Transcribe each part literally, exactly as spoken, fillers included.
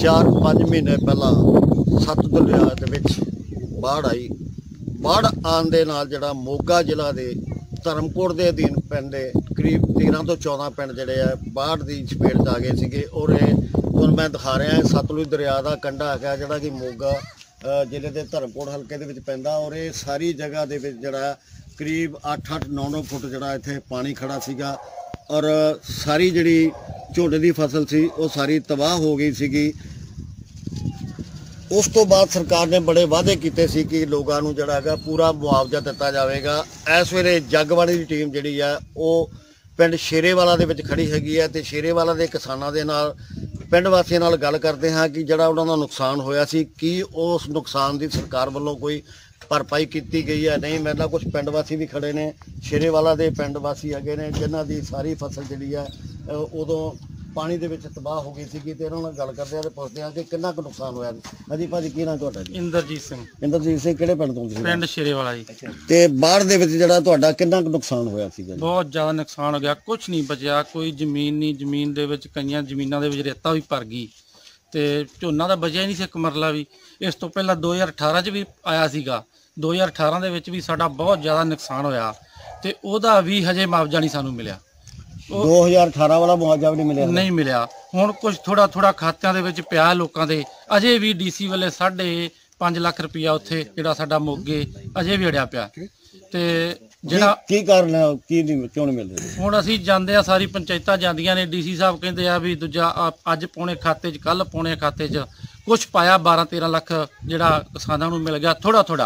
चार पाँच महीने पहला सत दरिया दे विच बाढ़ आई। बाढ़ आने दे नाल जिहड़ा मोगा जिला दे धर्मकोट के अधीन पैंदे करीब तेरह तो चौदह पिंड जिहड़े आ बाढ़ की चपेट च आ गए सीगे। और ये तुहानूं मैं दिखा रहा सतलुज दरिया का कंढा है जिहड़ा कि मोगा जिले के धर्मकोट हल्के दे विच पैंदा। और ये सारी जगह दे विच जिहड़ा करीब अठ अठ नौ नौ फुट जिहड़ा इत्थे पानी खड़ा सीगा। और सारी जिहड़ी झोने की फसल सी वो सारी तबाह हो गई सीगी। उस तो बाद सरकार ने बड़े वादे किए सी कि लोगों को जिहड़ा हैगा पूरा मुआवजा दिता जाएगा। इस वेले जगबाणी की टीम जिहड़ी है वो पिंड शेरेवाला दे विच खड़ी हैगी है ते शेरेवाला दे किसानां दे नाल पिंड वासियों नाल गल करते हैं कि जिहड़ा उन्हां दा नुकसान होया सी कि उस नुकसान की सरकार वालों कोई भरपाई की गई है नहीं। मेरे नाल कुछ पिंड वासी भी खड़े ने शेरेवाला दे पिंड वासी हैगे ने जिन्हां दी सारी फसल जिहड़ी है उदों पानी दे विच तबाह हो गई सी। ते इन्हां नाल गल करदे आ ते पुछदे आ कि किन्ना कुछ नुकसान होया। हाजी भाजी की नाम तुहाडा जी? इंद्रजीत सिंह। इंद्रजीत सिंह किहड़े पिंड तों? पिंड शेरेवाला जी। ते बाढ़ दे विच जिहड़ा तुहाडा किन्ना कुछ नुकसान होया सी? बहुत ज़्यादा नुकसान हो गया, कुछ नहीं बचिया, कोई जमीन नहीं। जमीन दे विच कईयां जमीनां दे विच रेता भी भर गई ते झोना तां बचिया ही नहीं सी एक मरला भी। इस तो पहला दो हज़ार अठारह च भी आया सीगा। दो हज़ार अठारह दे विच भी साडा बहुत ज़्यादा नुकसान होया ते उहदा भी हजे मुआवजा नहीं सानूं मिलिया। दो हज़ार अठारह वाला मुआवजा भी नहीं मिलिया? नहीं मिलिया। हुण कुछ थोड़ा थोड़ा खात्यां दे विच पिया लोकां दे। अजे भी डीसी वाले साढ़े पाँच लाख रुपया उत्थे जिहड़ा साडा मोगे अजे भी अड़िया पिया ते जिहड़ा की कारण है की नहीं क्यों नहीं मिल रहा? हुण असीं जांदे आ, सारी पंचायतां जांदियां ने, डीसी साहब कहंदे आ भी दूजा अज पौने खाते च कल पौने खाते च कुछ पाया बारह तेरह लख जिहड़ा किसानां नूं मिल गया थोड़ा थोड़ा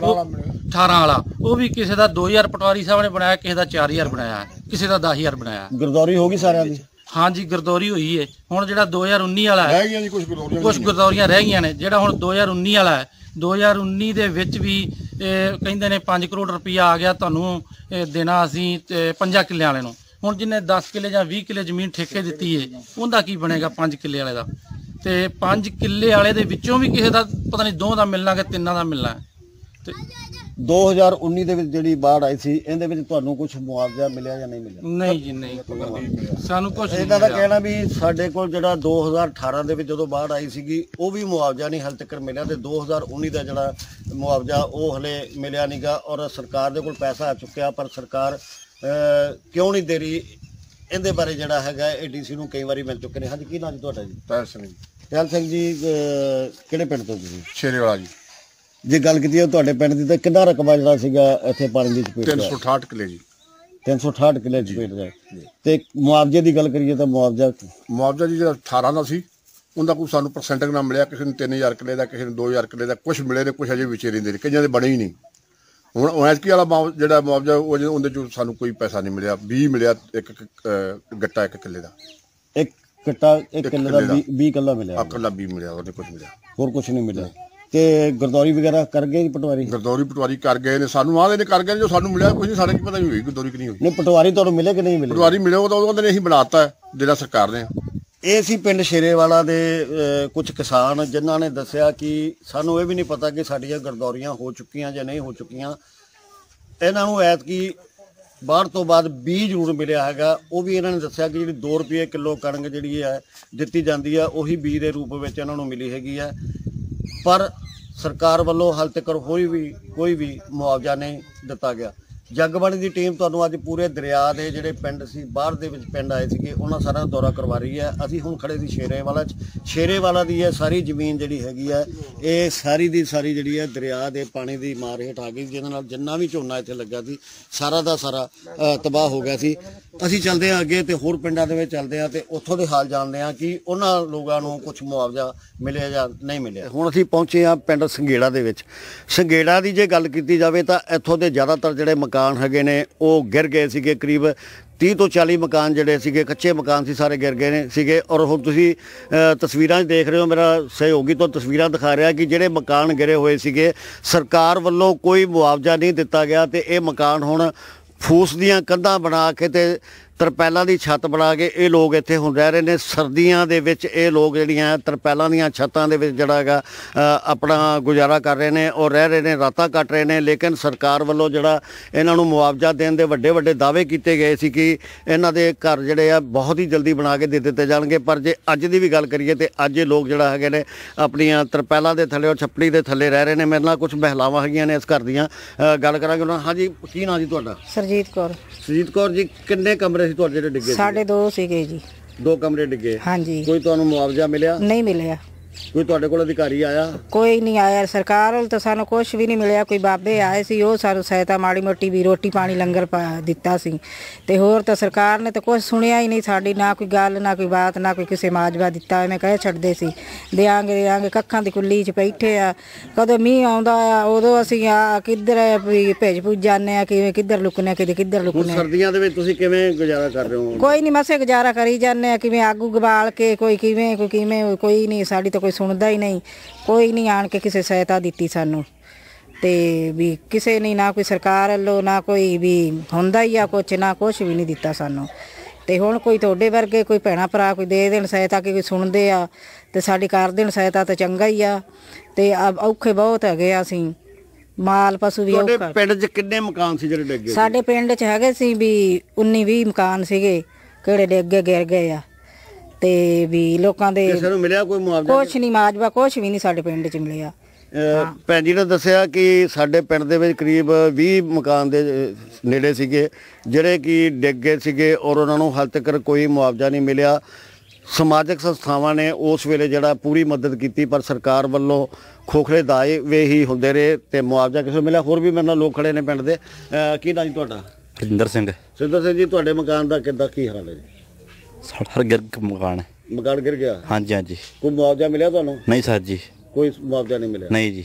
अठारह वाला। वो भी किसी का दो हज़ार पटवारी साहब ने बनाया, किसी का चार हज़ार बनाया, किसी का दस हज़ार बनाया। गिरदौरी होगी सारे दी? हाँ जी गिरदौरी हुई है। हुण जिहड़ा दो हज़ार उन्नी वाला है कुछ गिरदौरियां रह गई ने। जिहड़ा हुण दो हज़ार उन्नी वाला है दो हज़ार उन्नी दे विच भी कहिंदे ने पाँच करोड़ रुपया आ गया तुहानूं देना असीं पंजा किल्ले वाले नूं। हुण जिन्ने दस किल्ले जां बीस किल्ले जमीन ठेके दित्ती है उहदा की बनेगा पाँच किल्ले वाले दा? ते पाँच किल्ले वाले दे विचों भी किसी का पता नहीं दो का मिलना कि तिन्ना का मिलना है। दो हज़ार उन्नी दे विच जिहड़ी बाढ़ आई सी इहदे विच तुहानूं कुछ मुआवजा मिलिया या नहीं मिलिया? नहीं जी नहीं सानूं कुछ नहीं। इहदा दा कहना भी साडे कोल जिहड़ा दो हज़ार अठारह दे विच जदों बाढ़ आई सीगी वो भी मुआवजा नहीं हाले तक मिलिया ते दो हज़ार उन्नी दा जिहड़ा मुआवजा वो हले मिलिया नहीं गा। और सरकार दे कोल पैसा आ चुक्या पर सरकार क्यों नहीं दे रही इहदे बारे जिहड़ा हैगा ए डी सी नूं कई वारी मिल चुके ने। हाँ जी की नाम जी तुहाडा जी? टहल सिंह। टहल सिंह जी किहड़े पिंड तो तुसीं? शेरेवाला जी। जे गल की तुहाडे पिंड दी तां किन्ना रकबा जिहड़ा सीगा इत्थे पानी दी चपेट? तीन सौ अठाहठ किले जी। तीन सौ अठाहठ किले चपेट जाए ते मुआवजे की गल करिए तो मुआवजा मुआवजा जी जो अठारह का सी उनका कोई सानू परसेंटेज ना मिलिया। किसी ने तीन हज़ार किले का, किसी ने दो हज़ार किले का, कुछ मिले ने कुछ अजे विचे रहिंदे ने, कईयां दे बने ही नहीं। हुण ऐतकी वाला जिहड़ा मुआवजा उहदे चों सानू कोई पैसा नहीं मिलिया। बीस मिलिया एक गट्टा एक किले का। एक गट्टा एक किले का बीस किला मिलिया? किला बीस मिलिया, और कुछ मिलिया, होर कुछ नहीं मिलिया। ते गिरदौरी वगैरह कर गए पटवारी? गिरदौरी पटवारी कर गए ने, सानू आंदे ने कर गए जो सानू मिलिया कुछ नहीं। साडे की पता नहीं हुई गिरदौरी कि नहीं हुई। नहीं पटवारी तुहानूं मिले कि नहीं मिले? पटवारी मिले वो तो उन्होंने असीं बनाता है जिहड़ा सरकार ने। ਇਹ ਸੀ ਪਿੰਡ ਸ਼ੇਰੇਵਾਲਾ ਦੇ ਕੁਝ ਕਿਸਾਨ ਜਿਨ੍ਹਾਂ ਨੇ ਦੱਸਿਆ ਕਿ ਸਾਨੂੰ ਇਹ ਵੀ ਨਹੀਂ ਪਤਾ ਕਿ ਸਾਡੀਆਂ ਗਰਦੌਰੀਆਂ ਹੋ ਚੁੱਕੀਆਂ ਜਾਂ ਨਹੀਂ ਹੋ ਚੁੱਕੀਆਂ। ਇਹਨਾਂ ਨੂੰ ਐਤਕੀ ਬਾਹਰ ਤੋਂ ਬਾਅਦ ਬੀਜ ਜ਼ਰੂਰ ਮਿਲਿਆ ਹੈਗਾ। ਉਹ ਵੀ ਇਹਨਾਂ ਨੇ ਦੱਸਿਆ ਕਿ ਜਿਹੜੀ ਦੋ ਰੁਪਏ ਕਿਲੋ ਕਣਕ ਜਿਹੜੀ ਹੈ ਦਿੱਤੀ ਜਾਂਦੀ ਹੈ ਉਹੀ ਬੀਜ ਦੇ ਰੂਪ ਵਿੱਚ ਇਹਨਾਂ ਨੂੰ ਮਿਲੀ ਹੈਗੀ ਹੈ। ਪਰ ਸਰਕਾਰ ਵੱਲੋਂ ਹਾਲੇ ਤੱਕ ਕੋਈ ਵੀ ਕੋਈ ਵੀ ਮੁਆਵਜ਼ਾ ਨਹੀਂ ਦਿੱਤਾ ਗਿਆ। जगबाणी की टीम तुहानूं अज पूरे दरिया के जिहड़े पिंड सी बाहर दे विच पिंड आए सीगे उन्हां सारा दौरा करवा रही है। असीं हुण खड़े सी शेरेवाला च। शेरेवाला दी है सारी जमीन जिहड़ी हैगी है ये सारी दी सारी जिहड़ी है दरिया के पानी की मार हेठ आ गई, जिहदे नाल जिन्ना भी झोना इत्थे लग्गा सी सारा दा सारा तबाह हो गया सी। असीं चलदे हां अगे ते होर पिंडां दे विच चलदे हां ते उत्थों दे हाल जानदे हां कि उन्हां लोकां नूं कुछ मुआवजा मिलिया जां नहीं मिलिया। हुण असीं पहुंचे हां पिंड संघेड़ा दे विच। संघेड़ा दी जे गल कीती जावे तां इत्थों दे ज़्यादातर जिहड़े मकान हैगे ने वो गिर गए सीगे। करीब तीह तो चाली मकान जिहड़े सीगे कच्चे मकान सी सारे गिर गए ने सीगे। और हुण तुसीं तस्वीरां देख रहे हो, मेरा सहयोगी तो तस्वीरां दिखा रहा कि जिहड़े मकान गिरे हुए सीगे सरकार वल्लों कोई मुआवजा नहीं दिता गया ते ये मकान हुण फूस दियां कंधां बना के ते ਤਰਪੈਲਾਂ ਦੀ ਛੱਤ ਬਣਾ ਕੇ ਇਹ ਲੋਕ ਇੱਥੇ ਹੁਣ ਰਹਿ ਰਹੇ ਨੇ। ਸਰਦੀਆਂ ਦੇ ਵਿੱਚ ਇਹ ਲੋਕ ਜਿਹੜੀਆਂ ਤਰਪੈਲਾਂ ਦੀਆਂ ਛੱਤਾਂ ਦੇ ਵਿੱਚ ਜਿਹੜਾ ਹੈਗਾ ਆਪਣਾ ਗੁਜ਼ਾਰਾ ਕਰ ਰਹੇ ਨੇ ਔਰ ਰਹਿ ਰਹੇ ਨੇ, ਰਾਤਾਂ ਕੱਟ ਰਹੇ ਨੇ। ਲੇਕਿਨ ਸਰਕਾਰ ਵੱਲੋਂ ਜਿਹੜਾ ਇਹਨਾਂ ਨੂੰ ਮੁਆਵਜ਼ਾ ਦੇਣ ਦੇ ਵੱਡੇ ਵੱਡੇ ਦਾਅਵੇ ਕੀਤੇ ਗਏ ਸੀ ਕਿ ਇਹਨਾਂ ਦੇ ਘਰ ਜਿਹੜੇ ਆ ਬਹੁਤ ਹੀ ਜਲਦੀ ਬਣਾ ਕੇ ਦੇ ਦਿੱਤੇ ਜਾਣਗੇ। ਪਰ ਜੇ ਅੱਜ ਦੀ ਵੀ ਗੱਲ ਕਰੀਏ ਤੇ ਅੱਜ ਇਹ ਲੋਕ ਜਿਹੜਾ ਹੈਗੇ ਨੇ ਆਪਣੀਆਂ ਤਰਪੈਲਾਂ ਦੇ ਥੱਲੇ ਔਰ ਛੱਪੜੀ ਦੇ ਥੱਲੇ ਰਹਿ ਰਹੇ ਨੇ। ਮੇਰੇ ਨਾਲ ਕੁਝ ਮਹਿਲਾਵਾਂ ਹੈਗੀਆਂ ਨੇ ਇਸ ਘਰ ਦੀਆਂ, ਗੱਲ ਕਰਾਂਗੇ ਉਹਨਾਂ। ਹਾਂਜੀ, ਕੀ ਨਾਂ ਜੀ ਤੁਹਾਡਾ? ਸਰਜੀਤ ਕੌਰ। ਸਰਜੀਤ ਕੌਰ ਜੀ, ਕਿੰਨੇ ਕਮਰੇ ਸੀ ਤੁਹਾਡੇ ਜਿਹੜੇ ਡਿੱਗੇ? ਸਾਡੇ ਦੋ ਸੀਗੇ ਜੀ। ਦੋ ਕਮਰੇ ਡਿੱਗੇ? ਹਾਂਜੀ। ਕੋਈ ਤੁਹਾਨੂੰ ਮੁਆਵਜ਼ਾ ਮਿਲਿਆ? ਨਹੀਂ ਮਿਲਿਆ। ਕੋਈ ਤੁਹਾਡੇ ਕੋਲ ਅਧਿਕਾਰੀ ਆਇਆ? ਕੋਈ ਨਹੀਂ ਆਇਆ। ਸਰਕਾਰ ਵੱਲ ਤਾਂ ਸਾਨੂੰ ਕੁਝ ਵੀ ਨਹੀਂ ਮਿਲਿਆ। ਕੋਈ ਬਾਬੇ ਆਏ ਸੀ, ਉਹ ਸਾਨੂੰ ਸਹਾਇਤਾ ਮਾੜੀ ਮੋਟੀ ਵੀ ਰੋਟੀ ਪਾਣੀ ਲੰਗਰ ਪਾ ਦਿੱਤਾ ਸੀ, ਤੇ ਹੋਰ ਤਾਂ ਸਰਕਾਰ ਨੇ ਤਾਂ ਕੁਝ ਸੁਣਿਆ ਹੀ ਨਹੀਂ ਸਾਡੀ। ਨਾ ਕੋਈ ਗੱਲ, ਨਾ ਕੋਈ ਬਾਤ, ਨਾ ਕੋਈ ਕਿਸੇ ਮਾਜਵਾ ਦਿੱਤਾ। ਐਵੇਂ ਕਹਿ ਛੱਡਦੇ ਸੀ ਦਿਆਂਗੇ ਦਿਆਂਗੇ, ਕੱਖਾਂ ਦੀ ਕੁੱਲੀ 'ਚ ਬੈਠੇ ਆ। ਕਦੋਂ ਮੀਂਹ ਆਉਂਦਾ ਆ ਉਦੋਂ ਅਸੀਂ ਆ ਕਿੱਧਰ ਵੀ ਭੇਜ ਭੁੱਜ ਜਾਂਦੇ ਆ, ਕਿਵੇਂ ਕਿੱਧਰ ਲੁਕਨੇ, ਕਿਤੇ ਕਿੱਧਰ ਲੁਕਨੇ। ਸਰਦੀਆਂ ਦੇ ਵਿੱਚ ਤੁਸੀਂ ਕਿਵੇਂ ਗੁਜ਼ਾਰਾ ਕਰ ਰਹੇ ਹੋ? ਕੋਈ ਨਹੀਂ, ਮਸੇ ਗੁਜ਼ਾਰਾ ਕਰੀ ਜਾਂਦੇ ਆ, ਕਿਵੇਂ ਆਗੂ ਗਵਾਲ ਕੇ, ਕੋਈ ਕਿਵੇਂ ਕੋਈ ਕਿਵੇਂ। ਕੋਈ ਨਹੀਂ, ਸਾਡੀ ਤਾਂ ਕੋਈ ਸੁਣਦਾ ਹੀ ਨਹੀਂ। ਕੋਈ ਨਹੀਂ ਆਣ ਕੇ ਕਿਸੇ ਸਹਾਇਤਾ ਦਿੱਤੀ ਸਾਨੂੰ, ਤੇ ਵੀ ਕਿਸੇ ਨੇ ਨਾ ਕੋਈ ਸਰਕਾਰ ਵੱਲੋਂ ਨਾ ਕੋਈ ਵੀ ਹੁੰਦਾ ਹੀ ਆ ਕੁਛ, ਨਾ ਕੁਛ ਵੀ ਨਹੀਂ ਦਿੱਤਾ ਸਾਨੂੰ। ਤੇ ਹੁਣ ਕੋਈ ਤੁਹਾਡੇ ਵਰਗੇ ਕੋਈ ਭੈਣਾ ਭਰਾ ਕੋਈ ਦੇ ਦੇਣ ਸਹਾਇਤਾ, ਕਿ ਕੋਈ ਸੁਣਦੇ ਆ ਤੇ ਸਾਡੀ ਕਰ ਦੇਣ ਸਹਾਇਤਾ ਤਾਂ ਚੰਗਾ ਹੀ ਆ। ਤੇ ਔਖੇ ਬਹੁਤ ਹੈਗੇ ਆ ਅਸੀਂ, ਮਾਲ ਪਸ਼ੂ ਵੀ ਔਖਾ। ਤੁਹਾਡੇ ਪਿੰਡ 'ਚ ਕਿੰਨੇ ਮਕਾਨ ਸੀ ਜਿਹੜੇ ਡਿੱਗੇ? ਸਾਡੇ ਪਿੰਡ 'ਚ ਹੈਗੇ ਸੀ ਵੀ ਉੱਨੀ ਵੀਹ ਮਕਾਨ ਸੀਗੇ, ਕਿਹੜੇ ਡਿੱਗੇ ਗਿਰ ਗਏ ਆ। ਤੇ ਵੀ ਲੋਕਾਂ ਦੇ ਕਿਸੇ ਨੂੰ ਮਿਲਿਆ ਕੋਈ ਮੁਆਵਜ਼ਾ? ਕੁਛ ਨਹੀਂ, ਮਾਜਵਾ ਕੁਛ ਵੀ ਨਹੀਂ ਸਾਡੇ ਪਿੰਡ 'ਚ ਮਿਲਿਆ। ਭੈਣ ਜੀ ਨੇ ਦੱਸਿਆ ਕਿ ਸਾਡੇ ਪਿੰਡ ਦੇ ਵਿੱਚ ਕਰੀਬ ਵੀਹ ਮਕਾਨ ਦੇ ਨੇੜੇ ਸੀਗੇ ਜਿਹੜੇ ਕਿ ਡਿੱਗ ਗਏ ਸੀਗੇ ਔਰ ਉਹਨਾਂ ਨੂੰ ਹਾਲੇ ਤੱਕ ਕੋਈ ਮੁਆਵਜ਼ਾ ਨਹੀਂ ਮਿਲਿਆ। ਸਮਾਜਿਕ ਸੰਸਥਾਵਾਂ ਨੇ ਉਸ ਵੇਲੇ ਜਿਹੜਾ ਪੂਰੀ ਮਦਦ ਕੀਤੀ, ਪਰ ਸਰਕਾਰ ਵੱਲੋਂ ਖੋਖਲੇ ਦਾਅਵੇ ਹੀ ਹੁੰਦੇ ਰਹੇ ਤੇ ਮੁਆਵਜ਼ਾ ਕਿਸੇ ਨੂੰ ਮਿਲਿਆ। ਹੋਰ ਵੀ ਮੇਰੇ ਨਾਲ ਲੋਕ ਖੜੇ ਨੇ ਪਿੰਡ ਦੇ। ਕੀ ਨਾਂ ਜੀ ਤੁਹਾਡਾ? ਸਿੰਦਰ ਸਿੰਘ। ਸਿੰਦਰ ਸਿੰਘ ਜੀ, ਤੁਹਾਡੇ ਮਕਾਨ ਦਾ ਕਿੱਦਾਂ ਕੀ ਹਾਲ ਹੈ ਜੀ? ਸਾਡਾ ਗਿਰ ਮਕਾਨ ਹੈ। ਮਕਾਨ ਗਿਰ ਗਿਆ? ਹਾਂਜੀ ਹਾਂਜੀ। ਕੋਈ ਮੁਆਵਜ਼ਾ ਮਿਲਿਆ ਤੁਹਾਨੂੰ? ਨਹੀਂ ਸਰ ਜੀ, ਕੋਈ ਮੁਆਵਜ਼ਾ ਨਹੀਂ ਮਿਲਿਆ? ਨਹੀਂ ਜੀ।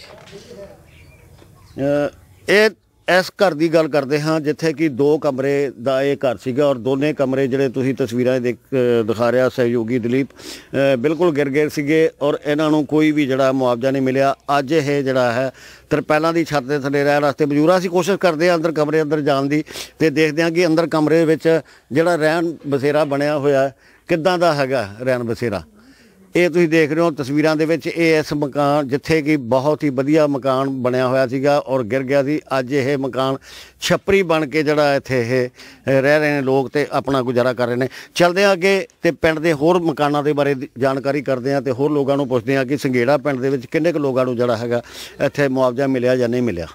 ਇਹ ਇਸ ਘਰ ਦੀ ਗੱਲ ਕਰਦੇ ਹਾਂ ਜਿੱਥੇ ਕਿ ਦੋ ਕਮਰੇ ਦਾ ਇਹ ਘਰ ਸੀਗਾ ਔਰ ਦੋਨੇ ਕਮਰੇ ਜਿਹੜੇ ਤੁਸੀਂ ਤਸਵੀਰਾਂ ਦੇਖ ਦਿਖਾ ਰਿਹਾ ਸਹਿਯੋਗੀ ਦਲੀਪ, ਬਿਲਕੁਲ ਗਿਰ ਗਏ ਸੀਗੇ ਔਰ ਇਹਨਾਂ ਨੂੰ ਕੋਈ ਵੀ ਜਿਹੜਾ ਮੁਆਵਜ਼ਾ ਨਹੀਂ ਮਿਲਿਆ। ਅੱਜ ਇਹ ਜਿਹੜਾ ਹੈ ਤਰਪੈਲਾਂ ਦੀ ਛੱਤ ਦੇ ਥੱਲੇ ਰਹਿਣ ਵਾਸਤੇ ਮਜਬੂਰ। ਅਸੀਂ ਕੋਸ਼ਿਸ਼ ਕਰਦੇ ਹਾਂ ਅੰਦਰ ਕਮਰੇ ਅੰਦਰ ਜਾਣ ਦੀ ਤੇ ਦੇਖਦੇ ਹਾਂ ਕਿ ਅੰਦਰ ਕਮਰੇ ਵਿੱਚ ਜਿਹੜਾ ਰਹਿਣ ਬਸੇਰਾ ਬਣਿਆ ਹੋਇਆ ਕਿੱਦਾਂ ਦਾ ਹੈਗਾ ਰਹਿਣ ਬਸੇਰਾ। ਇਹ ਤੁਸੀਂ ਦੇਖ ਰਹੇ ਹੋ ਤਸਵੀਰਾਂ ਦੇ ਵਿੱਚ, ਇਹ ਇਸ ਮਕਾਨ ਜਿੱਥੇ ਕਿ ਬਹੁਤ ਹੀ ਵਧੀਆ ਮਕਾਨ ਬਣਿਆ ਹੋਇਆ ਸੀਗਾ ਔਰ ਗਿਰ ਗਿਆ ਸੀ। ਅੱਜ ਇਹ ਮਕਾਨ ਛੱਪਰੀ ਬਣ ਕੇ ਜਿਹੜਾ ਇੱਥੇ ਇਹ ਰਹਿ ਰਹੇ ਨੇ ਲੋਕ ਤੇ ਆਪਣਾ ਗੁਜ਼ਾਰਾ ਕਰ ਰਹੇ ਨੇ। ਚੱਲਦੇ ਹਾਂ ਅੱਗੇ ਤੇ ਪਿੰਡ ਦੇ ਹੋਰ ਮਕਾਨਾਂ ਦੇ ਬਾਰੇ ਜਾਣਕਾਰੀ ਕਰਦੇ ਹਾਂ ਤੇ ਹੋਰ ਲੋਕਾਂ ਨੂੰ ਪੁੱਛਦੇ ਹਾਂ ਕਿ ਸੰਘੇੜਾ ਪਿੰਡ ਦੇ ਵਿੱਚ ਕਿੰਨੇ ਕੁ ਲੋਕਾਂ ਨੂੰ ਜਿਹੜਾ ਹੈਗਾ ਇੱਥੇ ਮੁਆਵਜ਼ਾ ਮਿਲਿਆ ਜਾਂ ਨਹੀਂ ਮਿਲਿਆ।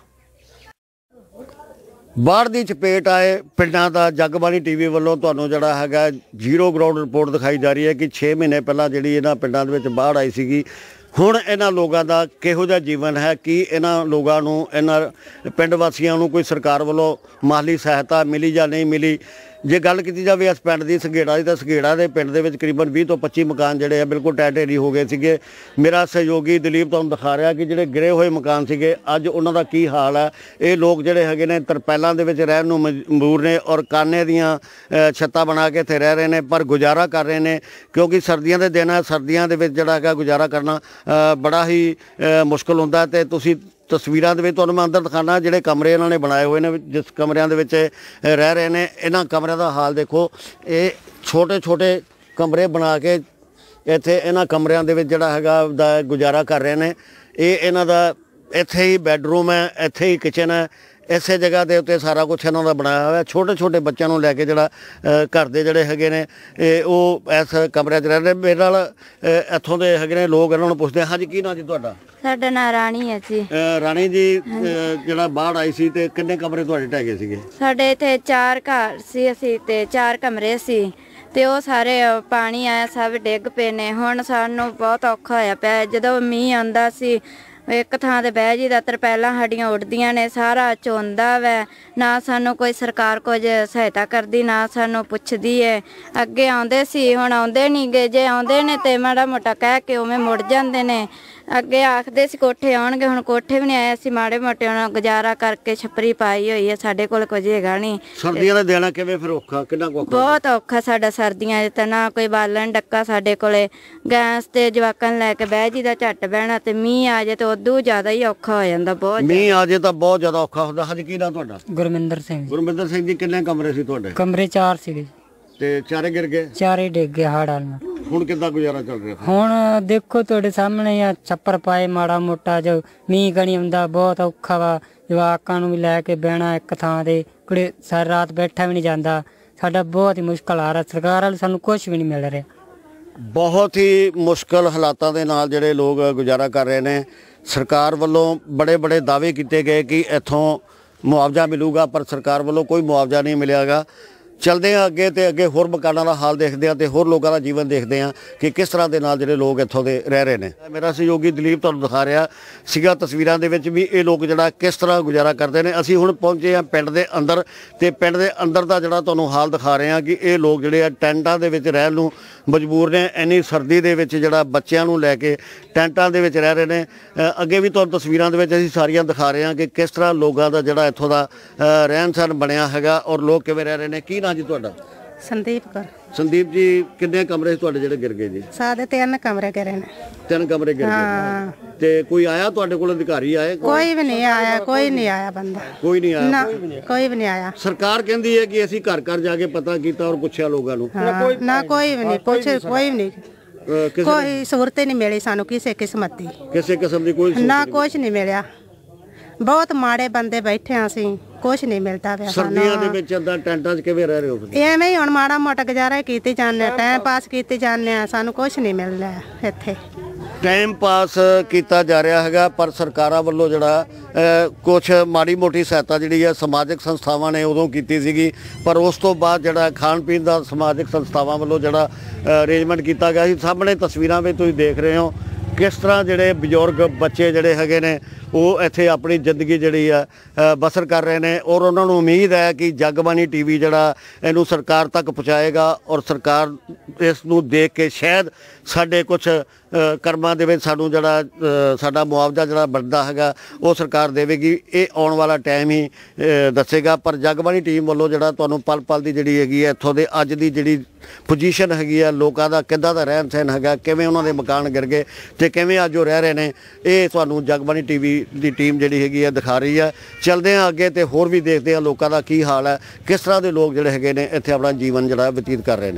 ਬਾੜ ਦੀ ਚਪੇਟ ਆਏ ਪਿੰਡਾਂ ਦਾ ਜਗਬਾਣੀ ਟੀਵੀ ਵੱਲੋਂ ਤੁਹਾਨੂੰ ਜਿਹੜਾ ਹੈਗਾ ਜ਼ੀਰੋ ਗਰਾਊਂਡ ਰਿਪੋਰਟ ਦਿਖਾਈ ਜਾ ਰਹੀ ਹੈ ਕਿ ਛੇ ਮਹੀਨੇ ਪਹਿਲਾਂ ਜਿਹੜੀ ਇਹਨਾਂ ਪਿੰਡਾਂ ਦੇ ਵਿੱਚ ਬਾੜ ਆਈ ਸੀਗੀ। ਹੁਣ ਇਹਨਾਂ ਲੋਕਾਂ ਦਾ ਕਿਹੋ ਜਿਹਾ ਜੀਵਨ ਹੈ, ਕੀ ਇਹਨਾਂ ਲੋਕਾਂ ਨੂੰ, ਇਹਨਾਂ ਪਿੰਡ ਵਾਸੀਆਂ ਨੂੰ ਕੋਈ ਸਰਕਾਰ ਵੱਲੋਂ ਮਾਲੀ ਸਹਾਇਤਾ ਮਿਲੀ ਜਾਂ ਨਹੀਂ ਮਿਲੀ। ਜੇ ਗੱਲ ਕੀਤੀ ਜਾਵੇ ਇਸ ਪਿੰਡ ਦੀ ਸੰਘੇੜਾ ਦੀ ਤਾਂ ਸੰਘੇੜਾ ਦੇ ਪਿੰਡ ਦੇ ਵਿੱਚ ਕਰੀਬਨ ਵੀਹ ਤੋਂ ਪੱਚੀ ਮਕਾਨ ਜਿਹੜੇ ਆ ਬਿਲਕੁਲ ਟਹਿ ਢੇਰੀ ਹੋ ਗਏ ਸੀਗੇ। ਮੇਰਾ ਸਹਿਯੋਗੀ ਦਲੀਪ ਤੁਹਾਨੂੰ ਦਿਖਾ ਰਿਹਾ ਕਿ ਜਿਹੜੇ ਗਿਰੇ ਹੋਏ ਮਕਾਨ ਸੀਗੇ ਅੱਜ ਉਹਨਾਂ ਦਾ ਕੀ ਹਾਲ ਹੈ। ਇਹ ਲੋਕ ਜਿਹੜੇ ਹੈਗੇ ਨੇ ਤਰਪੈਲਾਂ ਦੇ ਵਿੱਚ ਰਹਿਣ ਨੂੰ ਮਜਬੂਰ ਨੇ ਔਰ ਕਾਨੇ ਦੀਆਂ ਛੱਤਾਂ ਬਣਾ ਕੇ ਇੱਥੇ ਰਹਿ ਰਹੇ ਨੇ, ਪਰ ਗੁਜ਼ਾਰਾ ਕਰ ਰਹੇ ਨੇ ਕਿਉਂਕਿ ਸਰਦੀਆਂ ਦੇ ਦਿਨ ਆ। ਸਰਦੀਆਂ ਦੇ ਵਿੱਚ ਜਿਹੜਾ ਹੈਗਾ ਗੁਜ਼ਾਰਾ ਕਰਨਾ ਬੜਾ ਹੀ ਮੁਸ਼ਕਲ ਹੁੰਦਾ। ਤੇ ਤੁਸੀਂ ਤਸਵੀਰਾਂ ਦੇ ਵਿੱਚ ਤੁਹਾਨੂੰ ਮੈਂ ਅੰਦਰ ਦਿਖਾਉਣਾ ਜਿਹੜੇ ਕਮਰੇ ਇਹਨਾਂ ਨੇ ਬਣਾਏ ਹੋਏ ਨੇ, ਜਿਸ ਕਮਰਿਆਂ ਦੇ ਵਿੱਚ ਰਹਿ ਰਹੇ ਨੇ। ਇਹਨਾਂ ਕਮਰਿਆਂ ਦਾ ਹਾਲ ਦੇਖੋ। ਇਹ ਛੋਟੇ ਛੋਟੇ ਕਮਰੇ ਬਣਾ ਕੇ ਇੱਥੇ ਇਹਨਾਂ ਕਮਰਿਆਂ ਦੇ ਵਿੱਚ ਜਿਹੜਾ ਹੈਗਾ ਦਾ ਗੁਜ਼ਾਰਾ ਕਰ ਰਹੇ ਨੇ। ਇਹ ਇਹਨਾਂ ਦਾ ਇੱਥੇ ਹੀ ਬੈੱਡਰੂਮ ਹੈ, ਇੱਥੇ ਹੀ ਕਿਚਨ ਹੈ, ਇਸੇ ਜਗ੍ਹਾ ਦੇ ਉੱਤੇ ਸਾਰਾ ਕੁਛ ਇਹਨਾਂ ਦਾ ਬਣਾਇਆ ਹੋਇਆ। ਛੋਟੇ ਛੋਟੇ ਬੱਚਿਆਂ ਨੂੰ ਲੈ ਕੇ ਜਿਹੜਾ ਘਰ ਦੇ ਜਿਹੜੇ ਹੈਗੇ ਨੇ ਇਹ ਉਹ ਇਸ ਕਮਰਿਆਂ 'ਚ ਰਹਿੰਦੇ। ਮੇਰੇ ਨਾਲ ਇੱਥੋਂ ਦੇ ਹੈਗੇ ਨੇ ਲੋਕ, ਇਹਨਾਂ ਨੂੰ ਪੁੱਛਦੇ ਹਾਂ। ਹਾਂਜੀ, ਕੀ ਨਾਂ ਜੀ ਤੁਹਾਡਾ? ਸਾਡਾ ਨਾਂ ਰਾਣੀ ਹੈ ਜੀ। ਰਾਣੀ ਜੀ, ਜਿਹੜਾ ਬਾੜ ਆਈ ਸੀ ਤੇ ਕਿੰਨੇ ਕਮਰੇ ਤੁਹਾਡੇ ਢਹਿ ਗਏ ਸੀਗੇ? ਸਾਡੇ ਇੱਥੇ ਚਾਰ ਘਰ ਸੀ ਅਸੀਂ ਤੇ ਚਾਰ ਕਮਰੇ ਸੀ ਤੇ ਉਹ ਸਾਰੇ ਪਾਣੀ ਆਇਆ, ਸਭ ਡਿੱਗ ਪਏ ਨੇ। ਹੁਣ ਸਾਨੂੰ ਬਹੁਤ ਔਖਾ ਹੋਇਆ ਪਿਆ। ਜਦੋਂ ਮੀਂਹ ਆਉਂਦਾ ਸੀ ਇੱਕ ਥਾਂ ਤੇ ਬਹਿ ਜੀ ਦਾ ਤਰਪੈਲਾਂ ਸਾਡੀਆਂ ਉੱਡਦੀਆਂ ਨੇ, ਸਾਰਾ ਚੋਂਦਾ ਵੈ। ਨਾ ਸਾਨੂੰ ਕੋਈ ਸਰਕਾਰ ਕੁਝ ਸਹਾਇਤਾ ਕਰਦੀ, ਨਾ ਸਾਨੂੰ ਪੁੱਛਦੀ ਹੈ। ਅੱਗੇ ਆਉਂਦੇ ਸੀ, ਹੁਣ ਆਉਂਦੇ ਨਹੀਂ ਗੇ। ਜੇ ਆਉਂਦੇ ਨੇ ਤੇ ਮਾੜਾ ਮੋਟਾ ਕਹਿ ਕੇ ਉਵੇਂ ਮੁੜ ਜਾਂਦੇ ਨੇ। ਅੱਗੇ ਆਖਦੇ ਸੀ ਕੋਠੇ ਆਉਣਗੇ, ਹੁਣ ਕੋਠੇ ਵੀ ਨਹੀਂ ਆਏ। ਅਸੀਂ ਮਾੜੇ ਮੋਟੇ ਹੁਣ ਗੁਜ਼ਾਰਾ ਕਰਕੇ ਛੱਪਰੀ ਪਾਈ ਹੋਈ ਹੈ, ਸਾਡੇ ਕੋਲ ਕੁਝ ਹੈਗਾ ਨਹੀਂ। ਸਰਦੀਆਂ ਦਾ ਦੇਣਾ ਕਿਵੇਂ ਫਿਰ ਔਖਾ, ਕਿੰਨਾ ਔਖਾ? ਬਹੁਤ ਔਖਾ ਸਾਡਾ ਸਰਦੀਆਂ 'ਚ ਤਾਂ। ਨਾ ਕੋਈ ਬਾਲਣ ਡੱਕਾ ਸਾਡੇ ਕੋਲੇ, ਗੈਸ ਤੇ ਜਵਾਕਾਂ ਨੂੰ ਲੈ ਕੇ ਬਹਿ ਜੀ ਦਾ ਝੱਟ ਬਹਿਣਾ, ਤੇ ਮੀਂਹ ਆ ਜਾਏ ਤੇ ਉਦੋਂ ਜ਼ਿਆਦਾ ਹੀ ਔਖਾ ਹੋ ਜਾਂਦਾ। ਬਹੁਤ ਮੀਂਹ ਆ ਜਾਏ ਤਾਂ ਬਹੁਤ ਜ਼ਿਆਦਾ ਔਖਾ ਹੁੰਦਾ। ਹਾਂਜੀ, ਕੀ ਨਾਂ ਤੁਹਾਡਾ? ਗੁਰਮਿੰਦਰ ਸਿੰਘ। ਗੁਰਮਿੰਦਰ ਸਿੰਘ ਜੀ, ਕਿੰਨੇ ਕਮਰੇ ਸੀ ਤੁਹਾਡੇ? ਕਮਰੇ ਚਾਰ ਸੀਗੇ। ਤੇ ਚਾਰੇ ਗਿਰ ਗਏ? ਚਾਰੇ ਡਿੱਗ ਗਏ ਹੜ੍ਹ ਨਾਲ। ਹੁਣ ਕਿੱਦਾਂ ਗੁਜ਼ਾਰਾ ਚੱਲ ਰਿਹਾ? ਹੁਣ ਦੇਖੋ ਤੁਹਾਡੇ ਸਾਹਮਣੇ ਆ ਛੱਪਰ ਪਾਏ ਮਾੜਾ ਮੋਟਾ ਜੋ ਮੀਂਹ ਕਣੀ ਹੁੰਦਾ ਬਹੁਤ ਔਖਾ ਵਾ। ਜਵਾਕਾਂ ਨੂੰ ਵੀ ਲੈ ਕੇ ਬਹਿਣਾ ਇੱਕ ਥਾਂ ਤੇ ਕੁੜੇ ਸਾਰੀ ਰਾਤ ਬੈਠਾ ਵੀ ਨਹੀਂ ਜਾਂਦਾ। ਸਾਡਾ ਬਹੁਤ ਹੀ ਮੁਸ਼ਕਲ ਆ ਰਿਹਾ। ਸਰਕਾਰ ਵਾਲੇ ਸਾਨੂੰ ਕੁਝ ਵੀ ਨਹੀਂ ਮਿਲ ਰਿਹਾ। ਬਹੁਤ ਹੀ ਮੁਸ਼ਕਲ ਹਾਲਾਤਾਂ ਦੇ ਨਾਲ ਜਿਹੜੇ ਲੋਕ ਗੁਜ਼ਾਰਾ ਕਰ ਰਹੇ ਨੇ। ਸਰਕਾਰ ਵੱਲੋਂ ਬੜੇ ਬੜੇ ਦਾਅਵੇ ਕੀਤੇ ਗਏ ਕਿ ਇੱਥੋਂ ਮੁਆਵਜ਼ਾ ਮਿਲੂਗਾ, ਪਰ ਸਰਕਾਰ ਵੱਲੋਂ ਕੋਈ ਮੁਆਵਜ਼ਾ ਨਹੀਂ ਮਿਲਿਆਗਾ। ਚਲਦੇ ਹਾਂ ਅੱਗੇ ਤੇ ਅੱਗੇ ਹੋਰ ਮਕਾਨਾਂ ਦਾ ਹਾਲ ਦੇਖਦੇ ਹਾਂ ਤੇ ਹੋਰ ਲੋਕਾਂ ਦਾ ਜੀਵਨ ਦੇਖਦੇ ਹਾਂ ਕਿ ਕਿਸ ਤਰ੍ਹਾਂ ਦੇ ਨਾਲ ਜਿਹੜੇ ਲੋਕ ਇੱਥੋਂ ਦੇ ਰਹਿ ਰਹੇ ਨੇ। ਮੇਰਾ ਸਹਿਯੋਗੀ ਦਲੀਪ ਤੁਹਾਨੂੰ ਦਿਖਾ ਰਿਹਾ ਸੀਗਾ ਤਸਵੀਰਾਂ ਦੇ ਵਿੱਚ ਵੀ ਇਹ ਲੋਕ ਜਿਹੜਾ ਕਿਸ ਤਰ੍ਹਾਂ ਗੁਜ਼ਾਰਾ ਕਰਦੇ ਨੇ। ਅਸੀਂ ਹੁਣ ਪਹੁੰਚੇ ਹਾਂ ਪਿੰਡ ਦੇ ਅੰਦਰ ਤੇ ਪਿੰਡ ਦੇ ਅੰਦਰ ਦਾ ਜਿਹੜਾ ਤੁਹਾਨੂੰ ਹਾਲ ਦਿਖਾ ਰਹੇ ਹਾਂ ਕਿ ਇਹ ਲੋਕ ਜਿਹੜੇ ਆ ਟੈਂਟਾਂ ਦੇ ਵਿੱਚ ਰਹਿਣ ਨੂੰ ਮਜਬੂਰ ਨੇ। ਇੰਨੀ ਸਰਦੀ ਦੇ ਵਿੱਚ ਜਿਹੜਾ ਬੱਚਿਆਂ ਨੂੰ ਲੈ ਕੇ ਟੈਂਟਾਂ ਦੇ ਵਿੱਚ ਰਹਿ ਰਹੇ ਨੇ। ਅੱਗੇ ਵੀ ਤੁਹਾਨੂੰ ਤਸਵੀਰਾਂ ਦੇ ਵਿੱਚ ਅਸੀਂ ਸਾਰੀਆਂ ਦਿਖਾ ਰਹੇ ਹਾਂ ਕਿ ਕਿਸ ਤਰ੍ਹਾਂ ਲੋਕਾਂ ਦਾ ਜਿਹੜਾ ਇੱਥੋਂ ਦਾ ਰਹਿਣ ਸਹਿਣ ਬਣਿਆ ਹੈਗਾ ਔਰ ਲੋਕ ਕਿਵੇਂ ਰਹਿ ਰਹੇ ਨੇ। ਕੀ ਨਾਂ ਜੀ ਤੁਹਾਡਾ? ਸੰਦੀਪ ਕੌਰ। ਸੰਦੀਪ ਜੀ, ਕਿੰਨੇ ਕਮਰੇ ਤੁਹਾਡੇ ਜਿਹੜੇ ਗਿਰ ਗਏ ਜੀ? ਸਾਡੇ ਤਿੰਨ ਕਮਰੇ ਗਿਰੇ ਨੇ। ਤਿੰਨ ਕਮਰੇ ਗਿਰ ਗਏ ਤੇ ਕੋਈ ਆਇਆ ਤੁਹਾਡੇ ਕੋਲ? ਅਧਿਕਾਰੀ ਆਏ? ਕੋਈ ਵੀ ਨਹੀਂ ਆਇਆ। ਕੋਈ ਨਹੀਂ ਆਇਆ ਬੰਦਾ। ਕੋਈ ਨਹੀਂ ਆਇਆ? ਨਾ ਕੋਈ ਵੀ ਨਹੀਂ ਆਇਆ। ਸਰਕਾਰ ਕਹਿੰਦੀ ਹੈ ਕਿ ਅਸੀਂ ਘਰ ਘਰ ਜਾ ਕੇ ਪਤਾ ਕੀਤਾ ਔਰ ਪੁੱਛਿਆ ਲੋਕਾਂ ਨੂੰ। ਨਾ ਕੋਈ ਵੀ ਨਹੀਂ ਪੁੱਛ ਕੋਈ ਵੀ ਨਹੀਂ। ਕੋਈ ਸਹੂਲਤ ਨਹੀਂ ਮਿਲੀ ਸਾਨੂੰ ਕਿਸੇ ਕਿਸਮਤ ਦੀ। ਕਿਸੇ ਕਿਸਮ ਦੀ ਕੋਈ ਨਾ ਕੁਝ ਨਹੀਂ ਮਿਲਿਆ। ਬਹੁਤ ਮਾੜੇ ਬੰਦੇ ਬੈਠੇ ਆ ਅਸੀਂ, ਕੁਝ ਨਹੀਂ ਮਿਲਦਾ ਪਿਆ ਸਾਨੂੰ। ਸਰਦੀਆਂ ਦੇ ਵਿੱਚ ਅੰਦਰ ਟੈਂਟਾਂ 'ਚ ਕਿਵੇਂ ਰਹਿ ਰਹੇ ਹੋ? ਐਵੇਂ ਹੀ ਹੁਣ ਮਾੜਾ ਮੋਟਾ ਗੁਜ਼ਾਰਾ ਕੀਤੀ ਜਾਂਦੇ, ਟਾਈਮ ਪਾਸ ਕੀਤੀ ਜਾਂਦੇ ਆ। ਸਾਨੂੰ ਕੁਝ ਨਹੀਂ ਮਿਲਦਾ ਇੱਥੇ। ਟਾਈਮ ਪਾਸ ਕੀਤਾ ਜਾ ਰਿਹਾ ਹੈਗਾ ਪਰ ਸਰਕਾਰਾਂ ਵੱਲੋਂ ਜਿਹੜਾ ਕੁਛ ਮਾੜੀ ਮੋਟੀ ਸਹਾਇਤਾ ਜਿਹੜੀ ਹੈ ਸਮਾਜਿਕ ਸੰਸਥਾਵਾਂ ਨੇ ਉਦੋਂ ਕੀਤੀ ਸੀਗੀ, ਪਰ ਉਸ ਤੋਂ ਬਾਅਦ ਜਿਹੜਾ ਖਾਣ ਪੀਣ ਦਾ ਸਮਾਜਿਕ ਸੰਸਥਾਵਾਂ ਵੱਲੋਂ ਜਿਹੜਾ ਅਰੇਂਜਮੈਂਟ ਕੀਤਾ ਗਿਆ ਸੀ। ਸਾਹਮਣੇ ਤਸਵੀਰਾਂ ਵਿੱਚ ਤੁਸੀਂ ਦੇਖ ਰਹੇ ਹੋ ਕਿਸ ਤਰ੍ਹਾਂ ਜਿਹੜੇ ਬਜ਼ੁਰਗ ਬੱਚੇ ਜਿਹੜੇ ਹੈਗੇ ਨੇ ਉਹ ਇੱਥੇ ਆਪਣੀ ਜ਼ਿੰਦਗੀ ਜਿਹੜੀ ਆ ਬਸਰ ਕਰ ਰਹੇ ਨੇ ਔਰ ਉਹਨਾਂ ਨੂੰ ਉਮੀਦ ਹੈ ਕਿ ਜਗਬਾਣੀ ਟੀਵੀ ਜਿਹੜਾ ਇਹਨੂੰ ਸਰਕਾਰ ਤੱਕ ਪਹੁੰਚਾਏਗਾ ਔਰ ਸਰਕਾਰ ਇਸ ਨੂੰ ਦੇਖ ਕੇ ਸ਼ਾਇਦ ਸਾਡੇ ਕੁਝ ਕਰਮਾਂ ਦੇ ਵਿੱਚ ਸਾਨੂੰ ਜਿਹੜਾ ਸਾਡਾ ਮੁਆਵਜ਼ਾ ਜਿਹੜਾ ਬਣਦਾ ਹੈਗਾ ਉਹ ਸਰਕਾਰ ਦੇਵੇਗੀ। ਇਹ ਆਉਣ ਵਾਲਾ ਟਾਈਮ ਹੀ ਦੱਸੇਗਾ। ਪਰ ਜਗਬਾਣੀ ਟੀਮ ਵੱਲੋਂ ਜਿਹੜਾ ਤੁਹਾਨੂੰ ਪਲ ਪਲ ਦੀ ਜਿਹੜੀ ਹੈਗੀ ਹੈ ਇੱਥੋਂ ਦੇ ਅੱਜ ਦੀ ਜਿਹੜੀ ਪੋਜੀਸ਼ਨ ਹੈਗੀ ਆ ਲੋਕਾਂ ਦਾ ਕਿੱਦਾਂ ਦਾ ਰਹਿਣ ਸਹਿਣ ਹੈਗਾ, ਕਿਵੇਂ ਉਹਨਾਂ ਦੇ ਮਕਾਨ ਗਿਰ ਗਏ ਤੇ ਕਿਵੇਂ ਅੱਜ ਉਹ ਰਹਿ ਰਹੇ ਨੇ, ਇਹ ਤੁਹਾਨੂੰ ਜਗਬਾਣੀ ਟੀਵੀ ਦੀ ਟੀਮ ਜਿਹੜੀ ਹੈਗੀ ਆ ਦਿਖਾ ਰਹੀ ਹੈ। ਚਲਦੇ ਹਾਂ ਅੱਗੇ ਤੇ ਹੋਰ ਵੀ ਦੇਖਦੇ ਹਾਂ ਲੋਕਾਂ ਦਾ ਕੀ ਹਾਲ ਹੈ, ਕਿਸ ਤਰ੍ਹਾਂ ਦੇ ਲੋਕ ਜਿਹੜੇ ਹੈਗੇ ਨੇ ਇੱਥੇ ਆਪਣਾ ਜੀਵਨ ਜਿਹੜਾ ਬਤੀਤ ਕਰ ਰਹੇ ਨੇ।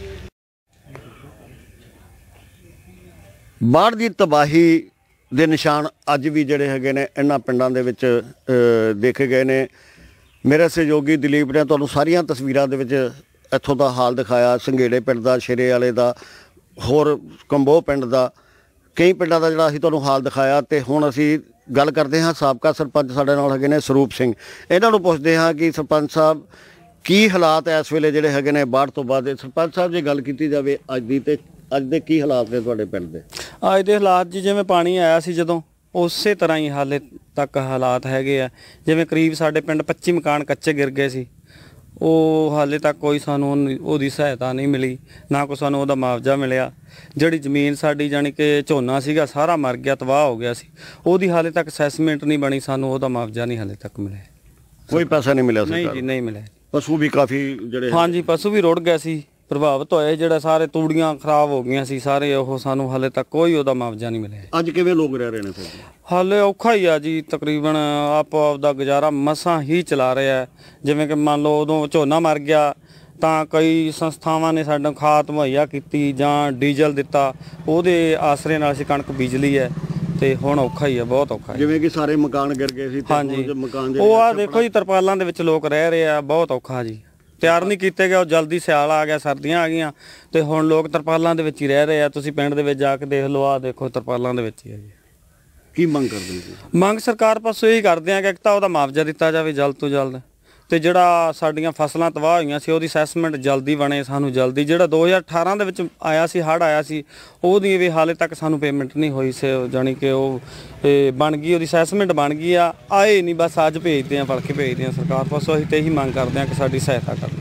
ਬਾੜ ਦੀ ਤਬਾਹੀ ਦੇ ਨਿਸ਼ਾਨ ਅੱਜ ਵੀ ਜਿਹੜੇ ਹੈਗੇ ਨੇ ਇਹਨਾਂ ਪਿੰਡਾਂ ਦੇ ਵਿੱਚ ਦੇਖੇ ਗਏ ਨੇ। ਮੇਰੇ ਸਹਿਯੋਗੀ ਦਲੀਪ ਨੇ ਤੁਹਾਨੂੰ ਸਾਰੀਆਂ ਤਸਵੀਰਾਂ ਦੇ ਵਿੱਚ ਇੱਥੋਂ ਦਾ ਹਾਲ ਦਿਖਾਇਆ, ਸੰਘੇੜੇ ਪਿੰਡ ਦਾ, ਸ਼ੇਰੇ ਵਾਲੇ ਦਾ, ਹੋਰ ਕੰਬੋਹ ਪਿੰਡ ਦਾ, ਕਈ ਪਿੰਡਾਂ ਦਾ ਜਿਹੜਾ ਅਸੀਂ ਤੁਹਾਨੂੰ ਹਾਲ ਦਿਖਾਇਆ। ਤੇ ਹੁਣ ਅਸੀਂ ਗੱਲ ਕਰਦੇ ਹਾਂ ਸਾਬਕਾ ਸਰਪੰਚ ਸਾਡੇ ਨਾਲ ਹੈਗੇ ਨੇ ਸਰੂਪ ਸਿੰਘ। ਇਹਨਾਂ ਨੂੰ ਪੁੱਛਦੇ ਹਾਂ ਕਿ ਸਰਪੰਚ ਸਾਹਿਬ ਕੀ ਹਾਲਾਤ ਇਸ ਵੇਲੇ ਜਿਹੜੇ ਹੈਗੇ ਨੇ ਬਾੜ ਤੋਂ ਬਾਅਦ। ਸਰਪੰਚ ਸਾਹਿਬ ਜੇ ਗੱਲ ਕੀਤੀ ਜਾਵੇ ਅੱਜ ਦੀ ਤੇ ਅੱਜ ਦੇ ਕੀ ਹਾਲਾਤ ਨੇ ਤੁਹਾਡੇ ਪਿੰਡ ਦੇ? ਅੱਜ ਦੇ ਹਾਲਾਤ ਜੀ ਜਿਵੇਂ ਪਾਣੀ ਆਇਆ ਸੀ ਜਦੋਂ ਉਸੇ ਤਰ੍ਹਾਂ ਹੀ ਹਾਲੇ ਤੱਕ ਹਾਲਾਤ ਹੈਗੇ ਆ। ਜਿਵੇਂ ਕਰੀਬ ਸਾਡੇ ਪਿੰਡ ਪੱਚੀ ਮਕਾਨ ਕੱਚੇ ਗਿਰ ਗਏ ਸੀ, ਉਹ ਹਾਲੇ ਤੱਕ ਕੋਈ ਸਾਨੂੰ ਉਹਦੀ ਸਹਾਇਤਾ ਨਹੀਂ ਮਿਲੀ, ਨਾ ਕੋਈ ਸਾਨੂੰ ਉਹਦਾ ਮੁਆਵਜ਼ਾ ਮਿਲਿਆ। ਜਿਹੜੀ ਜ਼ਮੀਨ ਸਾਡੀ ਜਾਣੀ ਕਿ ਝੋਨਾ ਸੀਗਾ ਸਾਰਾ ਮਰ ਗਿਆ, ਤਬਾਹ ਹੋ ਗਿਆ ਸੀ, ਉਹਦੀ ਹਾਲੇ ਤੱਕ ਅਸੈਸਮੈਂਟ ਨਹੀਂ ਬਣੀ, ਸਾਨੂੰ ਉਹਦਾ ਮੁਆਵਜ਼ਾ ਨਹੀਂ ਹਾਲੇ ਤੱਕ ਮਿਲਿਆ। ਕੋਈ ਪੈਸਾ ਨਹੀਂ ਮਿਲਿਆ? ਨਹੀਂ ਜੀ ਨਹੀਂ ਮਿਲਿਆ। ਪਸ਼ੂ ਵੀ ਕਾਫੀ ਜਿਹੜੇ ਹਾਂਜੀ ਪਸ਼ੂ ਵੀ ਰੁੜ ਗਏ ਸੀ, ਪ੍ਰਭਾਵਿਤ ਹੋਏ, ਜਿਹੜਾ ਸਾਰੇ ਤੂੜੀਆਂ ਖਰਾਬ ਹੋ ਗਈਆਂ ਸੀ ਸਾਰੇ, ਉਹ ਸਾਨੂੰ ਹਾਲੇ ਤੱਕ ਕੋਈ ਉਹਦਾ ਮੁਆਵਜ਼ਾ ਨਹੀਂ ਮਿਲਿਆ। ਅੱਜ ਕਿਵੇਂ ਲੋਕ ਰਹਿ ਰਹੇ ਨੇ? ਹਾਲੇ ਔਖਾ ਹੀ ਆ ਜੀ, ਤਕਰੀਬਨ ਆਪੋ ਆਪਦਾ ਗੁਜ਼ਾਰਾ ਮਸਾਂ ਹੀ ਚਲਾ ਰਿਹਾ। ਜਿਵੇਂ ਕਿ ਮੰਨ ਲਓ ਉਦੋਂ ਝੋਨਾ ਮਰ ਗਿਆ ਤਾਂ ਕਈ ਸੰਸਥਾਵਾਂ ਨੇ ਸਾਨੂੰ ਖਾਦ ਮੁਹੱਈਆ ਕੀਤੀ ਜਾਂ ਡੀਜ਼ਲ ਦਿੱਤਾ, ਉਹਦੇ ਆਸਰੇ ਨਾਲ ਅਸੀਂ ਕਣਕ ਬੀਜ ਲਈ ਹੈ। ਤੇ ਹੁਣ ਔਖਾ ਹੀ ਆ, ਬਹੁਤ ਔਖਾ। ਜਿਵੇਂ ਕਿ ਸਾਰੇ ਮਕਾਨ ਗਿਰ ਗਏ ਸੀ। ਹਾਂਜੀ ਉਹ ਆ ਦੇਖੋ ਜੀ ਤਰਪਾਲਾਂ ਦੇ ਵਿੱਚ ਲੋਕ ਰਹਿ ਰਹੇ ਆ, ਬਹੁਤ ਔਖਾ ਜੀ। ਤਿਆਰ ਨਹੀਂ ਕੀਤੇ ਗਏ, ਉਹ ਜਲਦੀ ਸਿਆਲ ਆ ਗਿਆ, ਸਰਦੀਆਂ ਆ ਗਈਆਂ ਤੇ ਹੁਣ ਲੋਕ ਤਰਪਾਲਾਂ ਦੇ ਵਿੱਚ ਹੀ ਰਹਿ ਰਹੇ ਆ। ਤੁਸੀਂ ਪਿੰਡ ਦੇ ਵਿੱਚ ਜਾ ਕੇ ਦੇਖ ਲਓ, ਆ ਦੇਖੋ ਤਰਪਾਲਾਂ ਦੇ ਵਿੱਚ ਹੀ ਆ ਜੀ। ਕੀ ਮੰਗ ਕਰਦੇ ਹੋ? ਮੰਗ ਸਰਕਾਰ ਪਾਸੋਂ ਇਹੀ ਕਰਦੇ ਆ ਕਿ ਇੱਕ ਤਾਂ ਉਹਦਾ ਮੁਆਵਜ਼ਾ ਦਿੱਤਾ ਜਾਵੇ ਜਲਦ ਤੋਂ ਜਲਦ, ਤੇ ਜਿਹੜਾ ਸਾਡੀਆਂ ਫਸਲਾਂ ਤਬਾਹ ਹੋਈਆਂ ਸੀ ਉਹਦੀ ਅਸੈਸਮੈਂਟ ਜਲਦੀ ਬਣੇ ਸਾਨੂੰ ਜਲਦੀ। ਜਿਹੜਾ ਦੋ ਹਜ਼ਾਰ ਅਠਾਰਾਂ ਦੇ ਵਿੱਚ ਆਇਆ ਸੀ ਹੜ੍ਹ ਆਇਆ ਸੀ ਉਹਦੀ ਵੀ ਹਾਲੇ ਤੱਕ ਸਾਨੂੰ ਪੇਮੈਂਟ ਨਹੀਂ ਹੋਈ ਸੀ, ਜਾਣੀ ਕਿ ਉਹ ਬਣ ਗਈ, ਉਹਦੀ ਅਸੈਸਮੈਂਟ ਬਣ ਗਈ ਆ, ਆਏ ਨਹੀਂ, ਬਸ ਅੱਜ ਭੇਜਦੇ ਆ, ਫੜ ਕੇ ਭੇਜਦੇ ਆ ਸਰਕਾਰ ਪਾਸੋਂ। ਅਸੀਂ ਤੇ ਇਹੀ ਮੰਗ ਕਰਦੇ ਆ ਕਿ ਸਾਡੀ ਸਹਾਇਤਾ ਕਰਨ।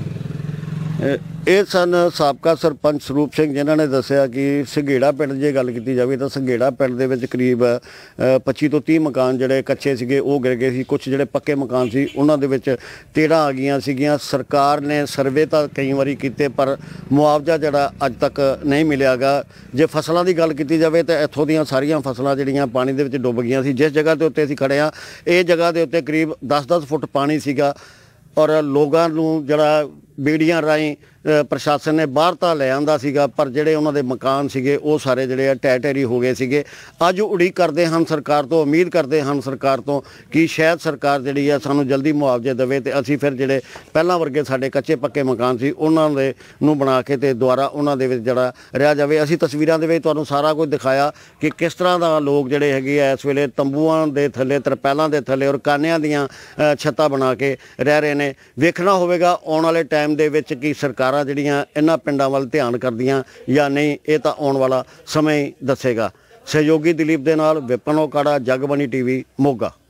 ਇਹ ਸਨ ਸਾਬਕਾ ਸਰਪੰਚ ਸਰੂਪ ਸਿੰਘ ਜਿਨ੍ਹਾਂ ਨੇ ਦੱਸਿਆ ਕਿ ਸੰਘੇੜਾ ਪਿੰਡ ਜੇ ਗੱਲ ਕੀਤੀ ਜਾਵੇ ਤਾਂ ਸੰਘੇੜਾ ਪਿੰਡ ਦੇ ਵਿੱਚ ਕਰੀਬ ਪੱਚੀ ਤੋਂ ਤੀਹ ਮਕਾਨ ਜਿਹੜੇ ਕੱਚੇ ਸੀਗੇ ਉਹ ਗਿਰ ਗਏ ਸੀ। ਕੁਝ ਜਿਹੜੇ ਪੱਕੇ ਮਕਾਨ ਸੀ ਉਹਨਾਂ ਦੇ ਵਿੱਚ ਤੇੜਾਂ ਆ ਗਈਆਂ ਸੀਗੀਆਂ। ਸਰਕਾਰ ਨੇ ਸਰਵੇ ਤਾਂ ਕਈ ਵਾਰੀ ਕੀਤੇ ਪਰ ਮੁਆਵਜ਼ਾ ਜਿਹੜਾ ਅੱਜ ਤੱਕ ਨਹੀਂ ਮਿਲਿਆਗਾ। ਜੇ ਫਸਲਾਂ ਦੀ ਗੱਲ ਕੀਤੀ ਜਾਵੇ ਤਾਂ ਇੱਥੋਂ ਦੀਆਂ ਸਾਰੀਆਂ ਫਸਲਾਂ ਜਿਹੜੀਆਂ ਪਾਣੀ ਦੇ ਵਿੱਚ ਡੁੱਬ ਗਈਆਂ ਸੀ। ਜਿਸ ਜਗ੍ਹਾ ਦੇ ਉੱਤੇ ਅਸੀਂ ਖੜ੍ਹੇ ਹਾਂ ਇਹ ਜਗ੍ਹਾ ਦੇ ਉੱਤੇ ਕਰੀਬ ਦਸ ਦਸ ਫੁੱਟ ਪਾਣੀ ਸੀਗਾ ਔਰ ਲੋਕਾਂ ਨੂੰ ਜਿਹੜਾ ਬੇੜੀਆਂ ਰਾਹੀਂ ਅ, ਪ੍ਰਸ਼ਾਸਨ ਨੇ ਬਾਹਰ ਤਾਂ ਲੈ ਆਂਦਾ ਸੀਗਾ, ਪਰ ਜਿਹੜੇ ਉਹਨਾਂ ਦੇ ਮਕਾਨ ਸੀਗੇ ਉਹ ਸਾਰੇ ਜਿਹੜੇ ਆ ਢਹਿ ਢੇਰੀ ਹੋ ਗਏ ਸੀਗੇ। ਅੱਜ ਉਡੀਕ ਕਰਦੇ ਹਨ ਸਰਕਾਰ ਤੋਂ, ਉਮੀਦ ਕਰਦੇ ਹਨ ਸਰਕਾਰ ਤੋਂ ਕਿ ਸ਼ਾਇਦ ਸਰਕਾਰ ਜਿਹੜੀ ਆ ਸਾਨੂੰ ਜਲਦੀ ਮੁਆਵਜ਼ੇ ਦੇਵੇ ਤੇ ਅਸੀਂ ਫਿਰ ਜਿਹੜੇ ਪਹਿਲਾਂ ਵਰਗੇ ਸਾਡੇ ਕੱਚੇ ਪੱਕੇ ਮਕਾਨ ਸੀ ਉਹਨਾਂ ਦੇ ਨੂੰ ਬਣਾ ਕੇ ਤੇ ਦੁਬਾਰਾ ਉਹਨਾਂ ਦੇ ਵਿੱਚ ਜਿਹੜਾ ਰਿਹਾ ਜਾਵੇ। ਅਸੀਂ ਤਸਵੀਰਾਂ ਦੇ ਵਿੱਚ ਤੁਹਾਨੂੰ ਸਾਰਾ ਕੁਝ ਦਿਖਾਇਆ ਕਿ ਕਿਸ ਤਰ੍ਹਾਂ ਦਾ ਲੋਕ ਜਿਹੜੇ ਹੈਗੇ ਆ ਇਸ ਵੇਲੇ ਤੰਬੂਆਂ ਦੇ ਥੱਲੇ, ਤਰਪਾਲਾਂ ਦੇ ਥੱਲੇ ਔਰ ਕਾਨਿਆਂ ਦੀਆਂ ਅ, ਛੱਤਾਂ ਬਣਾ ਕੇ ਰਹਿ ਰਹੇ ਨੇ। ਵੇਖਣਾ ਹੋਵੇਗਾ ਆਉਣ ਵਾਲੇ ਟਾਈਮ ਦੇ ਵਿੱਚ ਕਿ ਸਰਕਾਰਾਂ ਜਿਹੜੀਆਂ ਇਹਨਾਂ ਪਿੰਡਾਂ ਵੱਲ ਧਿਆਨ ਕਰਦੀਆਂ ਜਾਂ ਨਹੀਂ, ਇਹ ਤਾਂ ਆਉਣ ਵਾਲਾ ਸਮਾਂ ਹੀ ਦੱਸੇਗਾ। ਸਹਿਯੋਗੀ ਦਿਲੀਪ ਦੇ ਨਾਲ ਵਿਪਨ ਓਕਾੜਾ, ਜਗਬਾਣੀ ਟੀਵੀ, ਮੋਗਾ।